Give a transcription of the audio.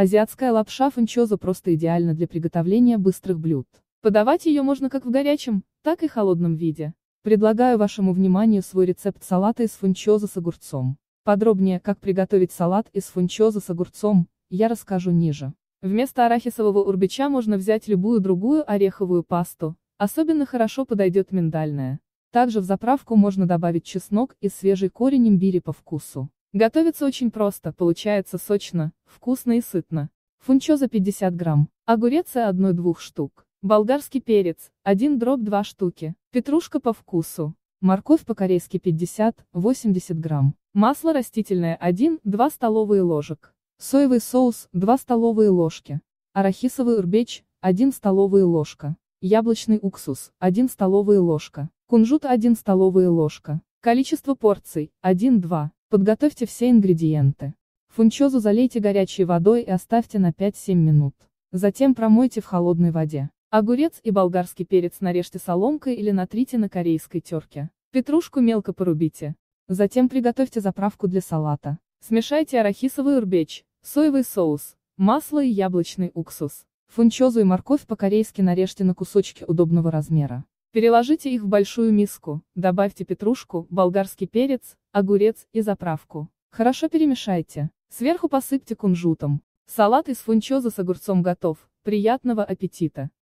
Азиатская лапша фунчоза просто идеальна для приготовления быстрых блюд. Подавать ее можно как в горячем, так и холодном виде. Предлагаю вашему вниманию свой рецепт салата из фунчоза с огурцом. Подробнее, как приготовить салат из фунчоза с огурцом, я расскажу ниже. Вместо арахисового урбича можно взять любую другую ореховую пасту, особенно хорошо подойдет миндальная. Также в заправку можно добавить чеснок и свежий корень имбиря по вкусу. Готовится очень просто, получается сочно, вкусно и сытно. Фунчоза 50 грамм, огурец 1-2 штук, болгарский перец, 1-2 штуки, петрушка по вкусу, морковь по-корейски 50-80 грамм, масло растительное 1-2 столовые ложек, соевый соус 2 столовые ложки, арахисовый урбеч 1 столовая ложка, яблочный уксус 1 столовая ложка, кунжут 1 столовая ложка. Количество порций 1-2. Подготовьте все ингредиенты. Фунчозу залейте горячей водой и оставьте на 5-7 минут. Затем промойте в холодной воде. Огурец и болгарский перец нарежьте соломкой или натрите на корейской терке. Петрушку мелко порубите. Затем приготовьте заправку для салата. Смешайте арахисовый урбеч, соевый соус, масло и яблочный уксус. Фунчозу и морковь по-корейски нарежьте на кусочки удобного размера. Переложите их в большую миску, добавьте петрушку, болгарский перец, огурец и заправку. Хорошо перемешайте. Сверху посыпьте кунжутом. Салат из фунчоза с огурцом готов. Приятного аппетита!